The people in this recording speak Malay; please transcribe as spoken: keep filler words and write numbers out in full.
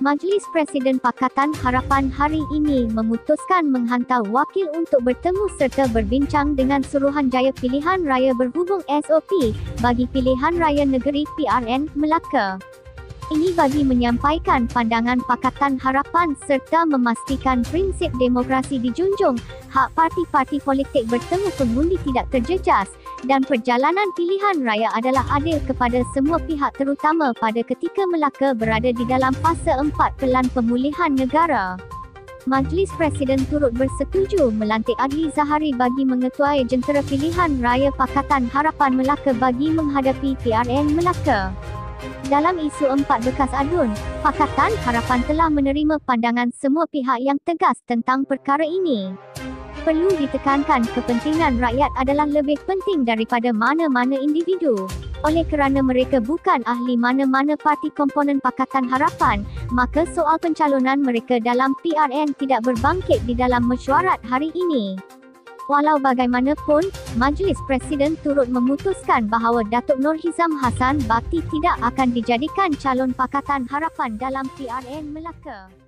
Majlis Presiden Pakatan Harapan hari ini memutuskan menghantar wakil untuk bertemu serta berbincang dengan Suruhanjaya Pilihan Raya berhubung S O P bagi Pilihan Raya Negeri P R N Melaka. Ini bagi menyampaikan pandangan Pakatan Harapan serta memastikan prinsip demokrasi dijunjung, hak parti-parti politik bertemu pengundi tidak terjejas, dan perjalanan pilihan raya adalah adil kepada semua pihak terutama pada ketika Melaka berada di dalam fasa empat Pelan Pemulihan Negara. Majlis Presiden turut bersetuju melantik Adli Zahari bagi mengetuai jentera pilihan raya Pakatan Harapan Melaka bagi menghadapi P R N Melaka. Dalam isu empat bekas adun, Pakatan Harapan telah menerima pandangan semua pihak yang tegas tentang perkara ini. Perlu ditekankan kepentingan rakyat adalah lebih penting daripada mana-mana individu. Oleh kerana mereka bukan ahli mana-mana parti komponen Pakatan Harapan, maka soal pencalonan mereka dalam P R N tidak berbangkit di dalam mesyuarat hari ini. Walau bagaimanapun, Majlis Presiden turut memutuskan bahawa Datuk Nur Hizam Hassan Bakti tidak akan dijadikan calon Pakatan Harapan dalam P R N Melaka.